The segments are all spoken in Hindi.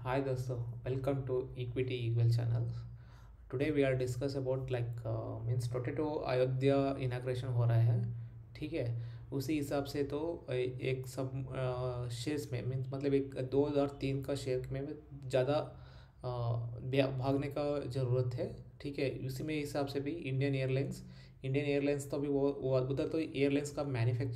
Hi दोस्तों, welcome to Equity Eagle channel. Today we are discuss about means 22 Ayodhya inauguration हो रहा है, ठीक है। उसी हिसाब से तो एक सब शेयर्स में मीन्स मतलब एक 2003 का शेयर में ज़्यादा भागने का ज़रूरत है, ठीक है। उसी में हिसाब से भी इंडियन एयरलाइंस तो अभी वो उधर तो एयरलाइंस का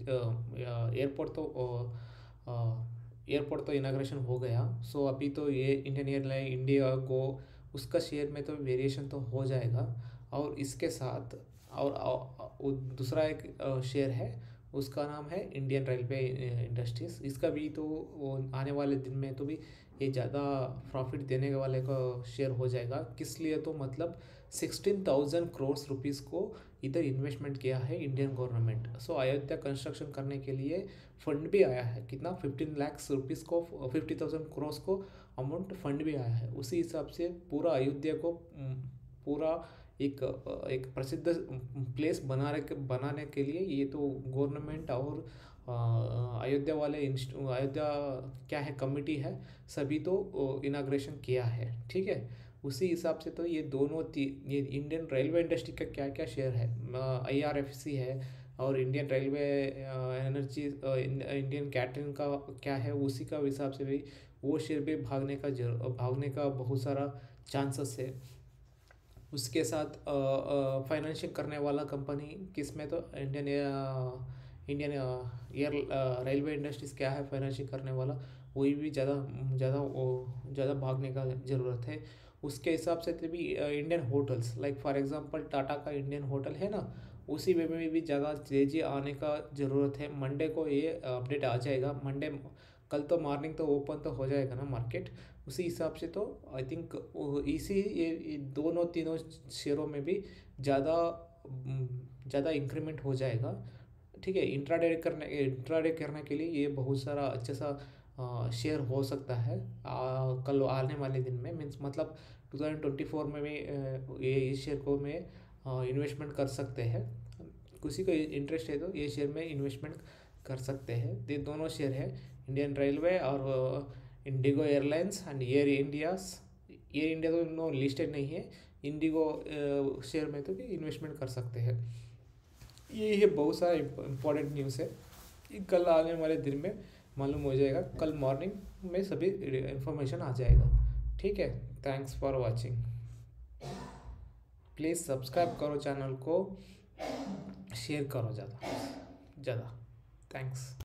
एयरपोर्ट तो इनाग्रेशन हो गया। सो अभी तो ये इंडियन एयरलाइन इंडिया गो उसका शेयर में तो वेरिएशन तो हो जाएगा। और इसके साथ वो दूसरा एक शेयर है, उसका नाम है इंडियन रेलवे इंडस्ट्रीज। इसका भी तो वो आने वाले दिन में तो भी ये ज़्यादा प्रॉफिट देने वाले का शेयर हो जाएगा। किस लिए तो मतलब 16,000 करोड़ रुपीज़ को इधर इन्वेस्टमेंट किया है Indian government. So Ayodhya construction करने के लिए फंड भी आया है, कितना 15 लाख रुपीज़ को 50,000 करोड़ को अमाउंट फंड भी आया है। उसी हिसाब से पूरा अयोध्या को पूरा एक प्रसिद्ध प्लेस बनाने के लिए ये तो गवर्नमेंट और अयोध्या वाले अयोध्या क्या है कमिटी है, सभी तो इनाग्रेशन किया है, ठीक है। उसी हिसाब से तो ये इंडियन रेलवे इंडस्ट्री का क्या क्या शेयर है, IRFC है और Indian railway energy Indian catering का क्या है, उसी का हिसाब से भी वो शेयर भी भागने का बहुत सारा चांसेस है। उसके साथ फाइनेंशिंग करने वाला कंपनी किसमें तो इंडियन एयर रेलवे इंडस्ट्रीज क्या है फाइनेंशिंग करने वाला, वही भी ज़्यादा भागने का ज़रूरत है। उसके हिसाब से तो भी Indian hotels like for example Tata का इंडियन होटल है ना, उसी वे में भी ज़्यादा तेजी आने का ज़रूरत है। मंडे को ये अपडेट आ जाएगा। मंडे कल तो मॉर्निंग तो ओपन तो हो जाएगा ना मार्केट। उसी हिसाब से तो आई थिंक ये दोनों तीनों शेयरों में भी ज़्यादा ज़्यादा इंक्रीमेंट हो जाएगा, ठीक है। इंट्राडे करने के लिए ये बहुत सारा अच्छा सा शेयर हो सकता है कल आने वाले दिन में मीन्स मतलब 2024 में भी ये इस शेयर को में इन्वेस्टमेंट कर सकते हैं। किसी को इंटरेस्ट है तो ये शेयर में इन्वेस्टमेंट कर सकते हैं। ये दोनों शेयर है इंडियन रेलवे और IndiGo airlines and Air India तो नो लिस्टेड नहीं है। इंडिगो शेयर में तो भी इन्वेस्टमेंट कर सकते हैं। ये बहुत सारा इम्पोर्टेंट न्यूज़ है, ये कल आने वाले दिन में मालूम हो जाएगा। कल मॉर्निंग में सभी इंफॉर्मेशन आ जाएगा, ठीक है। Thanks for watching. Please subscribe करो चैनल को, शेयर करो ज़्यादा ज़्यादा। थैंक्स।